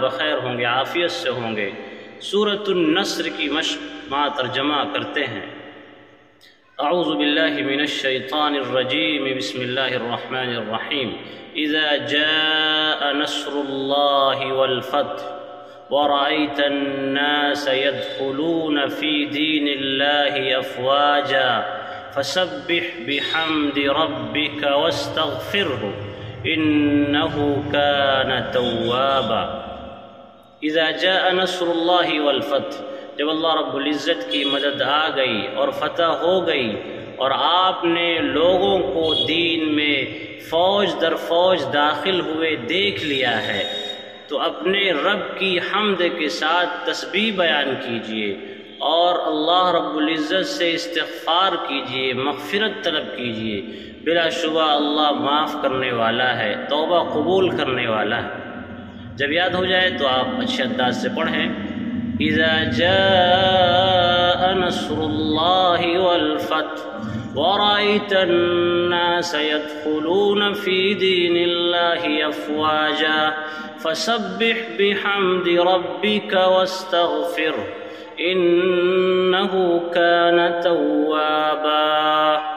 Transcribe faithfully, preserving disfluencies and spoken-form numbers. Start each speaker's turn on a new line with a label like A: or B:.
A: بخیر ہوں گے، عافیت سے ہوں گے۔ سورۃ النصر کی مشق مع ترجمہ کرتے ہیں۔ اعوذ باللہ من الشیطان الرجیم، بسم اللہ الرحمن الرحیم۔ اذا جاء نصر اللہ والفتح ورأيت الناس يدخلون في دين الله أفواجا فسبح بحمد ربك واستغفره إنه كان توابا۔ اذا جاء نصر اللہ والفتح، جب اللہ رب العزت کی مدد آ گئی اور فتح ہو گئی اور آپ نے لوگوں کو دین میں فوج در فوج داخل ہوئے دیکھ لیا ہے، تو اپنے رب کی حمد کے ساتھ تسبیح بیان کیجئے اور اللہ رب العزت سے استغفار کیجئے، مغفرت طلب کیجئے۔ بلا شبہ اللہ معاف کرنے والا ہے، توبہ قبول کرنے والا ہے۔ جب یاد ہو جائے تو آپ اچھے انداز سے پڑھیں۔ اذا جاء نصر اللہ والفتح ورأيت الناس يدخلون في دين الله أفواجا فسبح بحمد ربك واستغفره إنه كان توابا۔